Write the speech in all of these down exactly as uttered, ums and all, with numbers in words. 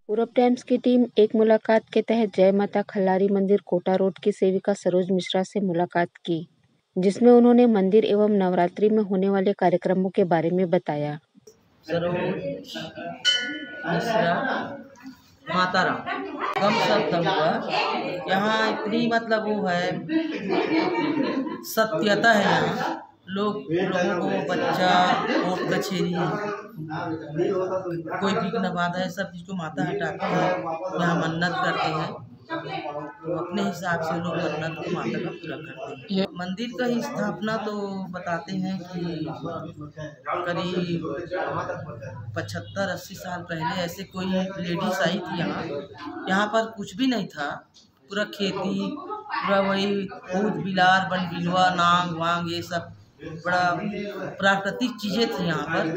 पूरब टाइम्स की टीम एक मुलाकात के तहत जय माता खल्लारी मंदिर कोटा रोड की सेविका सरोज मिश्रा से मुलाकात की, जिसमें उन्होंने मंदिर एवं नवरात्रि में होने वाले कार्यक्रमों के बारे में बताया। सरोज मिश्रा माताराम गम सब हुआ। यहाँ इतनी मतलब वो है, सत्यता है। यहाँ लोग लोगों को बच्चा कोर्ट कचहरी कोई भी न बाधा है, सब चीज़ को माता हटाती है। यहाँ मन्नत करते हैं तो अपने हिसाब से लोग मन्नत को माता का पूरा करते हैं। मंदिर का ही स्थापना तो बताते हैं कि करीब पचहत्तर अस्सी साल पहले ऐसे कोई लेडीज आई थी यहाँ। यहाँ पर कुछ भी नहीं था, पूरा खेती, पूरा वही भूत बिलार बन बिलवा नांग वांग ये सब बड़ा प्राकृतिक चीज़ें थी यहाँ पर।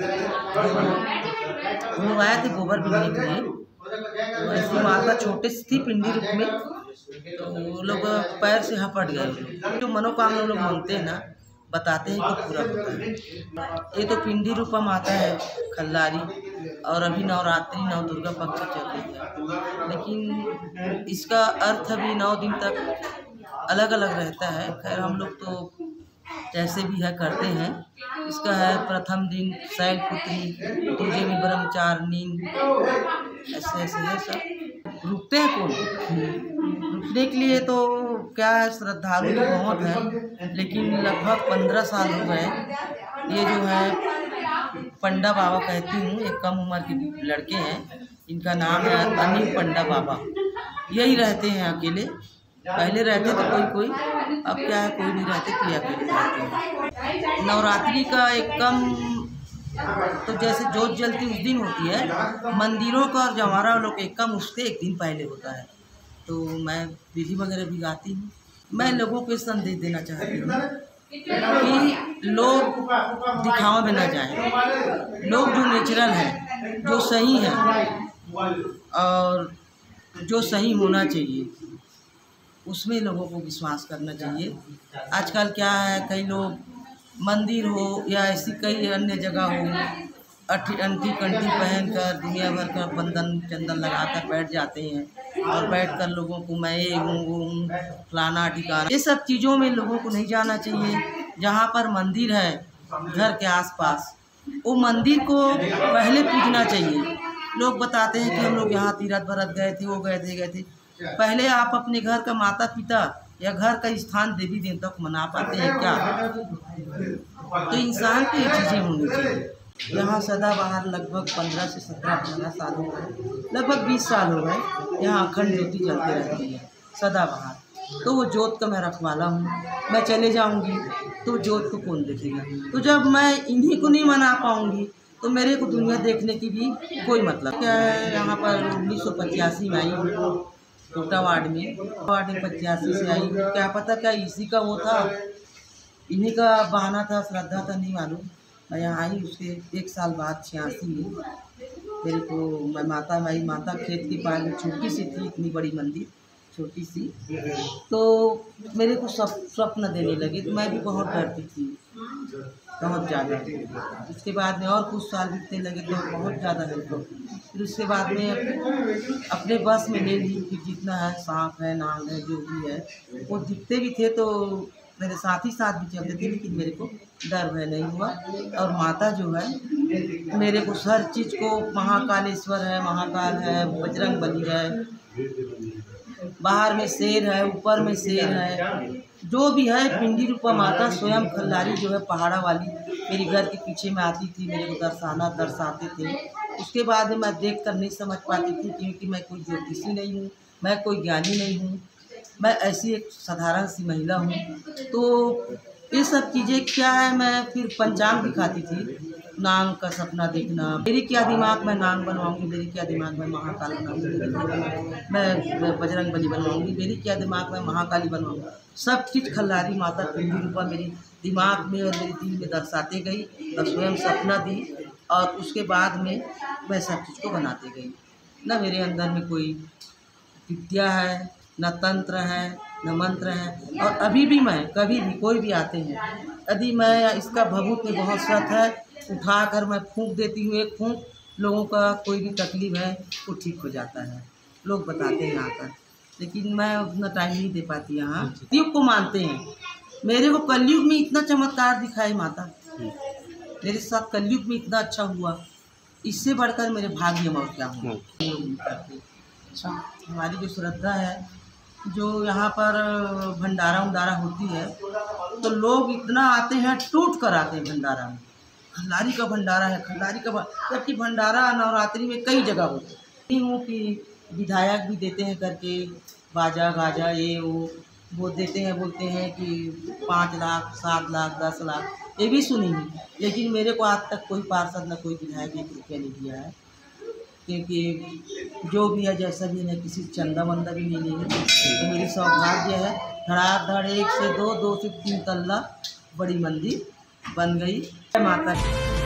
तो लोग आए थे गोबर बिलने के लिए, तो ऐसी माता छोटे सी थी पिंडी रूप में, तो वो लोग पैर से हपट गए। जो मनोकामना लोग मांगते हैं ना, बताते हैं कि पूरा होता है। ये तो पिंडी रूपा माता है खल्लारी, और अभी नवरात्रि नव दुर्गा पक्ष चल रही है, लेकिन इसका अर्थ अभी नौ दिन तक अलग अलग रहता है। खैर हम लोग तो जैसे भी है करते हैं। इसका है प्रथम दिन शैलपुत्री, दूसरे में ब्रह्मचारिणी, ऐसे ऐसे है सब। रुकते हैं कौन? रुकने के लिए तो क्या है, श्रद्धालु तो बहुत है, लेकिन लगभग पंद्रह साल हो गए। ये जो है पंडा बाबा कहती हूँ, एक कम उम्र के लड़के हैं, इनका नाम है अनिल पंडा बाबा। यही रहते हैं अकेले, पहले रहते तो कोई कोई, अब क्या है कोई नहीं रहते तो अकेले रहते हैं। नवरात्रि का एक कम तो जैसे जोत जलती उस दिन होती है, मंदिरों का और जवारा लोग एक कम उससे एक दिन पहले होता है। तो मैं विधि वगैरह भी गाती हूँ। मैं लोगों को संदेश देना चाहती हूँ कि लोग दिखावा में न जाएं। लोग जो नेचुरल हैं, जो सही हैं और जो सही होना चाहिए, उसमें लोगों को विश्वास करना चाहिए। आजकल क्या है, कई लोग मंदिर हो या ऐसी कई अन्य जगह हो, अठी अंटी कंठी पहन कर दुनिया भर का बंधन चंदन लगाकर बैठ जाते हैं, और बैठकर लोगों को मैं ये हूँ वो हूँ फलाना ठिकाना, ये सब चीज़ों में लोगों को नहीं जाना चाहिए। जहाँ पर मंदिर है घर के आसपास, वो मंदिर को पहले पूजना चाहिए। लोग बताते हैं कि हम लोग यहाँ तीरथ भरत गए थे, वो गए थे गए थे पहले आप अपने घर का माता पिता या घर का स्थान देवी देवता को मना पाते हैं क्या? तो इंसान को ये चीज़ें होनी चाहिए। यहाँ सदाबहार लगभग पंद्रह से सत्रह पंद्रह साल हो गए, लगभग बीस साल हो गए। यहाँ अखंड ज्योति जलती रहती है सदाबहार। तो वो जोत का मैं रखवाला हूँ। मैं चले जाऊँगी तो जोत को कौन देखेगा? तो जब मैं इन्हीं को नहीं मना पाऊँगी तो मेरे को दुनिया देखने की भी कोई मतलब क्या है। यहाँ पर उन्नीस सौ पचासी में आई कोटा वार्ड में, वार्ड में पचासी से आई। क्या पता क्या इसी का वो था, इन्हीं का बहाना था, श्रद्धा था, नहीं मालूम। मैं यहाँ आई उसके एक साल बाद छियासी में मेरे को, मैं माता माई माता खेत की पार में छोटी सी थी, इतनी बड़ी मंदिर छोटी सी, तो मेरे को सब स्वप्न देने लगे। तो मैं भी बहुत डरती थी, बहुत ज़्यादा। उसके बाद में और कुछ साल बीतने लगे तो बहुत ज़्यादा मेरे को, फिर उसके बाद में अपने बस में ले ली कि जितना है सांप है नाग है जो भी है, वो दिखते भी थे तो मेरे साथ ही साथ भी चलते थे, लेकिन मेरे को डर भय नहीं हुआ। और माता जो है मेरे को हर चीज़ को, महाकालेश्वर है, महाकाल है, बजरंग बली है, बाहर में शेर है, ऊपर में शेर है, जो भी है पिंडी रूपा माता स्वयं खल्लारी जो है पहाड़ा वाली मेरी घर के पीछे में आती थी, मेरे को दर्शाना दर्शाते थे। उसके बाद मैं देख कर नहीं समझ पाती थी, क्योंकि मैं कोई ज्योतिषी नहीं हूँ, मैं कोई ज्ञानी नहीं हूँ, मैं ऐसी एक साधारण सी महिला हूँ। तो ये सब चीज़ें क्या है, मैं फिर पंचांग दिखाती थी, नांग का सपना देखना। मेरी क्या दिमाग में नांग बनवाऊंगी, मेरी क्या दिमाग में महाकाल बनाऊंगी, मैं बजरंग बली बनवाऊंगी, मेरी क्या दिमाग में महाकाली बनवाऊंगी। सब चीज़ खल्लारी माता पिंडी रूपा मेरी दिमाग में और मेरी दिल में दर्शाते गई, और स्वयं सपना दी, और उसके बाद में मैं सब चीज़ को बनाते गई। न मेरे अंदर में कोई विद्या है, न तंत्र है, न मंत्र है। और अभी भी मैं कभी भी कोई भी आते हैं, यदि मैं इसका भभूत में बहुत सत है, उठाकर मैं फूंक देती हूँ, एक फूंक लोगों का कोई भी तकलीफ है वो ठीक हो जाता है, लोग बताते हैं आकर। लेकिन मैं उतना टाइम नहीं दे पाती यहाँ। कलयुग को मानते हैं, मेरे को कलयुग में इतना चमत्कार दिखाई माता, मेरे साथ कलयुग में इतना अच्छा हुआ, इससे बढ़कर मेरे भाग्य में और क्या हुआ। अच्छा, हमारी जो श्रद्धा है, जो यहाँ पर भंडारा उंडारा होती है तो लोग इतना आते हैं, टूट कर आते हैं भंडारा में। खल्लारी का भंडारा है, खल्लारी का जबकि भंडारा नवरात्रि में कई जगह होता है। नहीं हूँ कि विधायक भी देते हैं करके बाजा गाजा ये वो वो देते हैं, बोलते हैं कि पाँच लाख सात लाख दस लाख, ये भी सुनी हूँ। लेकिन मेरे को आज तक कोई पार्षद न कोई विधायक एक रुपया नहीं दिया है, क्योंकि जो भी है जैसा भी है किसी चंदा वंदा भी नहीं लेंगे। तो मेरी सौभाग्य है, धड़ाधड़ एक से दो, दो से तीन तल्ला बड़ी मंदिर बन गई। माता